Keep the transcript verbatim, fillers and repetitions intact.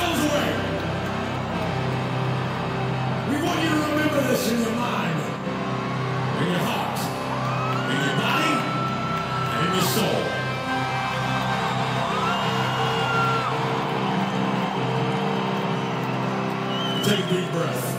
miles away. We want you to remember this in your mind, in your heart, in your body, and in your soul. Take a deep breath.